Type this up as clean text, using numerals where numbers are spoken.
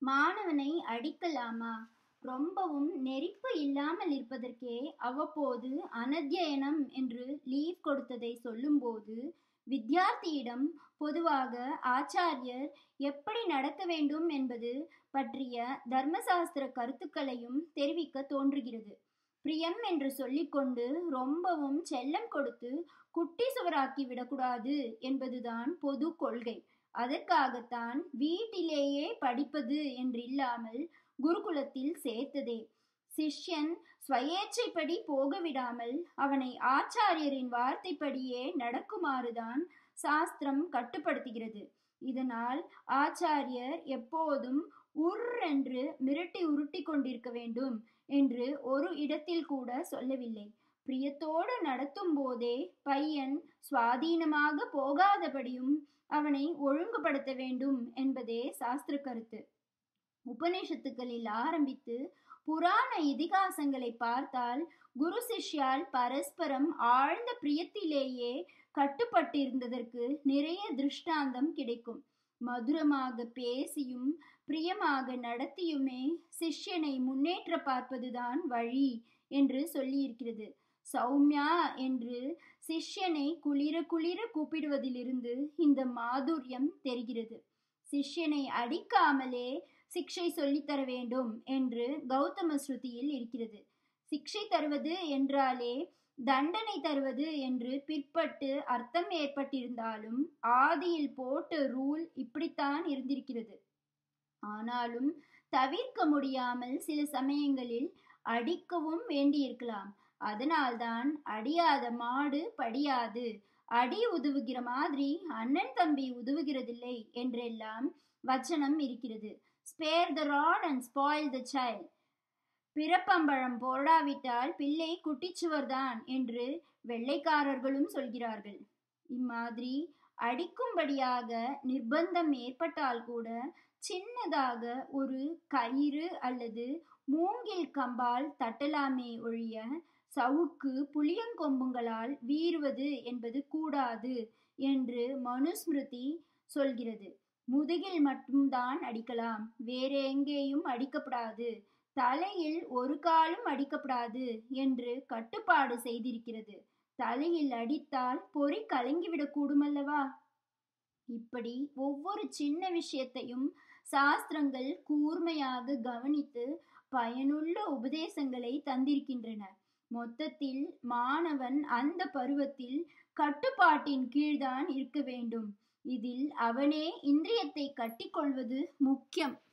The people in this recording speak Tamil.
மாணவனை அடிக்கலாமா? ரொம்பவும் நெறிப்பு இல்லாமல் இருப்பதற்கே அவ்வப்போது அனத்யயனம் என்று லீவ் கொடுத்ததை சொல்லும்போது, வித்யார்த்தியிடம் பொதுவாக ஆச்சாரியர் எப்படி நடக்க வேண்டும் என்பது பற்றிய தர்மசாஸ்திர கருத்துக்களையும் தெரிவிக்க தோன்றுகிறது. பிரியம் என்று சொல்லிக்கொண்டு ரொம்பவும் செல்லம் கொடுத்து குட்டி சுவராக்கி விடக்கூடாது என்பதுதான் பொது கொள்கை. அதற்காகத்தான் வீட்டிலேயே படிப்பது என்றில்லாமல் குருகுலத்தில் சேர்த்ததே. சிஷ்யன் ஸ்வயேச்சைப்படி போக விடாமல் அவனை ஆச்சாரியரின் வார்த்தைப்படியே நடக்குமாறுதான் சாஸ்திரம் கட்டுப்படுத்துகிறது. இதனால் ஆச்சாரியர் எப்போதும் என்று மிரட்டி உருட்டி கொண்டிருக்க வேண்டும் என்று ஒரு இடத்தில் கூட சொல்லவில்லை. பிரியத்தோடு நடத்தும் போதே பையன் சுவாதீனமாக போகாதபடியும் அவனை ஒழுங்குபடுத்த வேண்டும் என்பதே சாஸ்திர கருத்து. உபநிஷத்துக்களில் ஆரம்பித்து புராண இதிகாசங்களை பார்த்தால் குரு சிஷ்யால் பரஸ்பரம் ஆழ்ந்த பிரியத்திலேயே கட்டுப்பட்டிருந்ததற்கு நிறைய திருஷ்டாந்தம் கிடைக்கும். மதுரமாக பேசியும் பிரியமாக நடத்தியுமே சிஷ்யனை முன்னேற்ற பார்ப்பதுதான் வழி என்று சொல்லியிருக்கிறது. சௌமியா என்று சிஷ்யனை குளிர குளிர கூப்பிடுவதிலிருந்து இந்த மாதுரியம் தெரிகிறது. சிஷ்யனை அடிக்காமலே சிக்ஷை சொல்லித்தர வேண்டும் என்று கௌதம ஸ்ருதியில் இருக்கிறது. சிக்ஷை தருவது என்றாலே தண்டனை தருவது என்று பிற்பட்டு அர்த்தம் ஏற்பட்டிருந்தாலும் ஆதியில் போட்ட ரூல் இப்படித்தான் இருந்திருக்கிறது. ஆனாலும் தவிர்க்க முடியாமல் சில சமயங்களில் அடிக்கவும் வேண்டியிருக்கலாம். அதனால்தான் அடியாத மாடு படியாது, அடி உதவுகிற மாதிரி அண்ணன் தம்பி உதவுகிறதில்லை என்றெல்லாம் வச்சனம் இருக்கிறது. Spare the rod and spoil the child. பிறப்பம்பழம் போடாவிட்டால் பிள்ளை குட்டிச்சுவர்தான் என்று வெள்ளைக்காரர்களும் சொல்கிறார்கள். இம்மாதிரி அடிக்கும்படியாக நிர்பந்தம் ஏற்பட்டால் கூட சின்னதாக ஒரு கயிறு அல்லது மூங்கில் கம்பால் தட்டலாமே ஒழிய சவுக்கு புளியங்கொம்புங்களால் வீறுவது என்பது கூடாது என்று மனுஸ்மிருதி சொல்கிறது. முதுகில் மட்டும்தான் அடிக்கலாம், வேற எங்கேயும் அடிக்கப்படாது, தலையில் ஒரு காலும் அடிக்கப்படாது என்று கட்டுப்பாடு செய்திருக்கிறது. தலையில் அடித்தால் பொறி கலங்கிவிடக் கூடுமல்லவா? இப்படி ஒவ்வொரு சின்ன விஷயத்தையும் சாஸ்திரங்கள் கூர்மையாக கவனித்து பயனுள்ள உபதேசங்களை தந்திருக்கின்றன. மொத்தத்தில் மாணவன் அந்த பருவத்தில் கட்டுப்பாட்டின் கீழ்தான் இருக்க வேண்டும். இதில் அவனே இந்திரியத்தை கட்டிக்கொள்வது முக்கியம்.